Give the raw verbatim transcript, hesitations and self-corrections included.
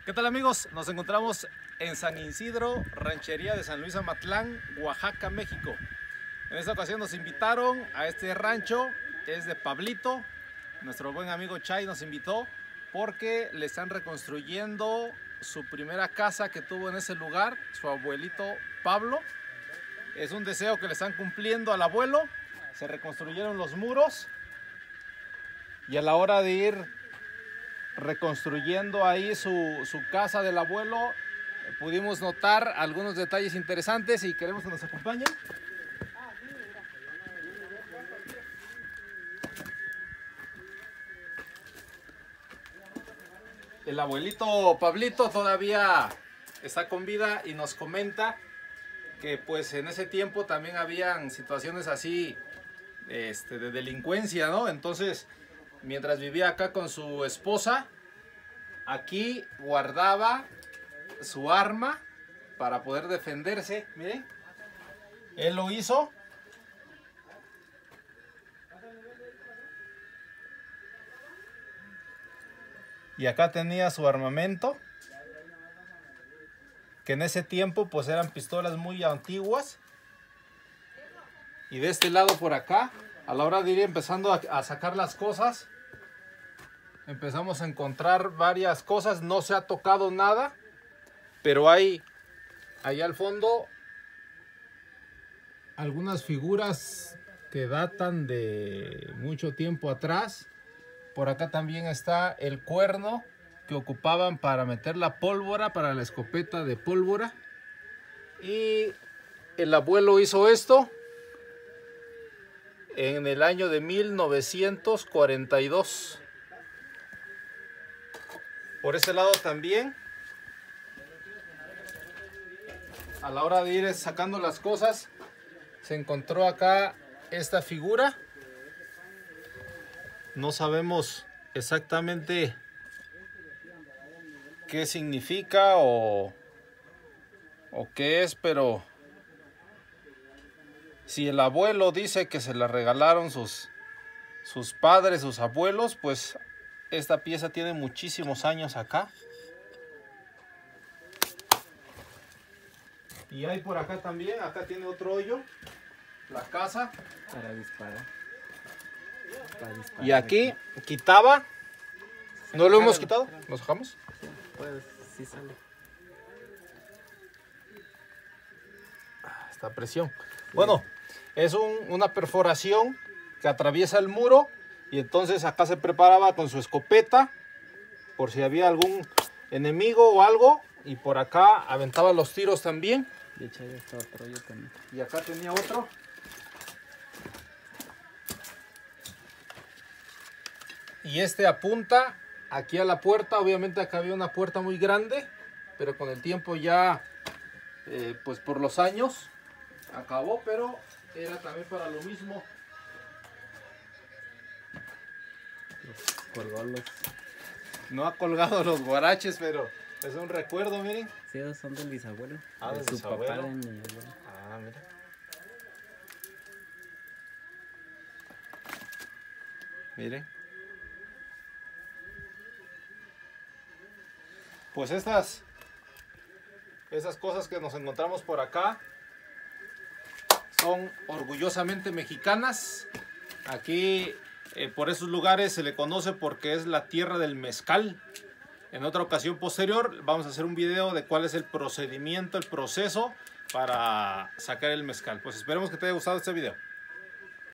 ¿Qué tal, amigos? Nos encontramos en San Isidro, ranchería de San Luis Amatlán, Oaxaca, México. En esta ocasión nos invitaron a este rancho, es de Pablito. Nuestro buen amigo Chay nos invitó porque le están reconstruyendo su primera casa que tuvo en ese lugar, su abuelito Pablo. Es un deseo que le están cumpliendo al abuelo. Se reconstruyeron los muros y a la hora de ir reconstruyendo ahí su, su casa del abuelo, pudimos notar algunos detalles interesantes y queremos que nos acompañen. El abuelito Pablito todavía está con vida y nos comenta que pues en ese tiempo también habían situaciones así este, de delincuencia, ¿no? Entonces, mientras vivía acá con su esposa, aquí guardaba su arma para poder defenderse. Miren, él lo hizo. Y acá tenía su armamento, que en ese tiempo pues eran pistolas muy antiguas. Y de este lado por acá, a la hora de ir empezando a, a sacar las cosas, empezamos a encontrar varias cosas. No se ha tocado nada, pero hay allá al fondo algunas figuras que datan de mucho tiempo atrás. Por acá también está el cuerno que ocupaban para meter la pólvora, para la escopeta de pólvora. Y el abuelo hizo esto en el año de mil novecientos cuarenta y dos. Por ese lado también, a la hora de ir sacando las cosas, se encontró acá esta figura. No sabemos exactamente qué significa o, o qué es, pero si el abuelo dice que se la regalaron sus, sus padres, sus abuelos, pues esta pieza tiene muchísimos años acá. Y hay por acá también, acá tiene otro hoyo, la casa. Para disparar. Para disparar Y aquí quitaba. ¿No lo hemos quitado? Jálalo. ¿Lo sacamos? Sí, pues sí sale. Esta presión. Sí. Bueno, es un, una perforación que atraviesa el muro. Y entonces acá se preparaba con su escopeta por si había algún enemigo o algo. Y por acá aventaba los tiros también. De hecho, ahí está otro yo también. Y acá tenía otro. Y este apunta aquí a la puerta. Obviamente acá había una puerta muy grande, pero con el tiempo ya, eh, pues por los años, acabó. Pero era también para lo mismo. Colgó los... No ha colgado los guaraches, pero es un recuerdo, miren. Sí, esos son del bisabuelo. Ah, de del su bisabuelo. papá, de mi abuelo. Ah, mira. Miren. Pues estas, estas cosas que nos encontramos por acá son orgullosamente mexicanas. Aquí, eh, por esos lugares se le conoce porque es la tierra del mezcal. En otra ocasión posterior vamos a hacer un video de cuál es el procedimiento, el proceso para sacar el mezcal. Pues esperemos que te haya gustado este video.